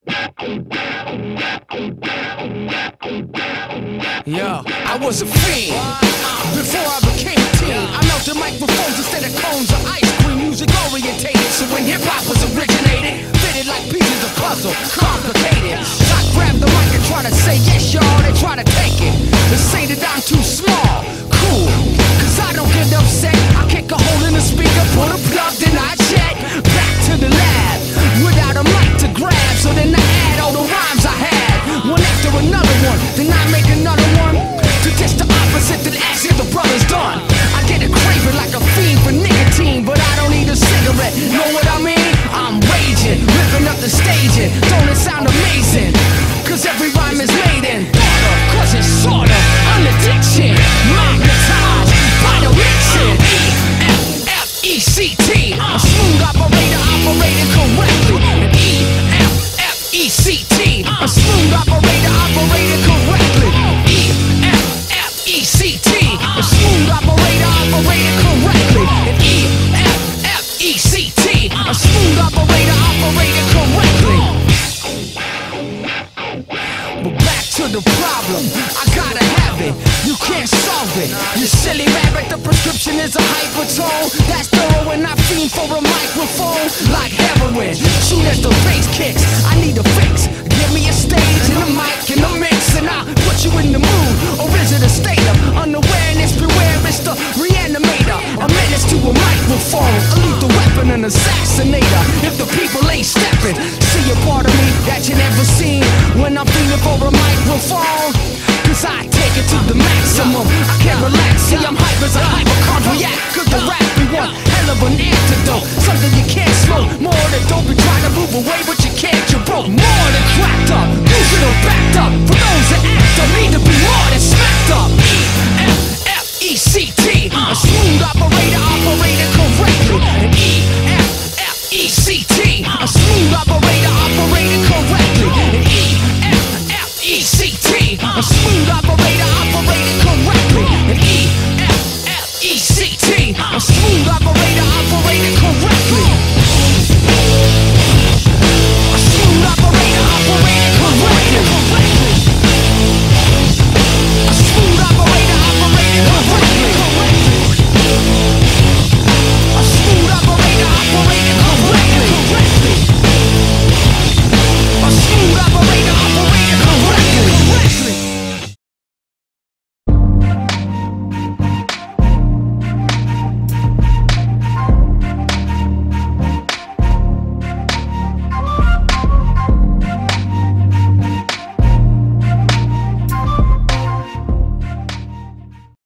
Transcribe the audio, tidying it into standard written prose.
Yo, I was a fiend before I became a teen. I melted microphones instead of cones of ice cream. Music orientated, so when hip-hop was originated, fitted like pieces of puzzle, complicated. I grab the mic and try to say yes, y'all, they try to take it. They say that I'm too small, cool, cause I don't get upset. I kick a hole in the speaker, put a plug, then I jet back to the lab without a mic to grab. So then I add all the rhymes I had, one after another one, then I make another one to test the opposite that ask if the brother's done. I get a craving like a fiend for nicotine, but I don't need a cigarette, know what I mean? I'm raging, ripping up the staging, don't it sound amazing? Cause every rhyme is made in order, cause it's sorta an addiction, magnetized by the mixing. E-F-F-E-C-T, a smooth operator operating correctly. And E-F-F-E-C-T, a smooth operator operating correctly. E-F-F-E-C-T, a smooth operator operating correctly. And E-F-F-E-C-T, a smooth operator operating correctly. But back to the problem, I gotta have it, you can't solve it. You silly rabbit, the prescription is a hypertone. That's thorough and I fiend for a microphone like heroin. Soon as the bass kicks, I need a fix. Give me a stage and a mic and a mix, and I'll put you in the mood. Or is it a state of unawareness? Beware, it's the reanimator, a menace to a microphone, a lethal weapon, an assassinator. If the people ain't stepping, see a part of me that you never seen when I'm feeling for a microphone. Cause I take it to the maximum, I can't relax, see I'm hype as a hypochondriac. Cause the rap we want, hell of an antidote, something you can't smoke. More than dope, you try to move away but you can't, you're broke.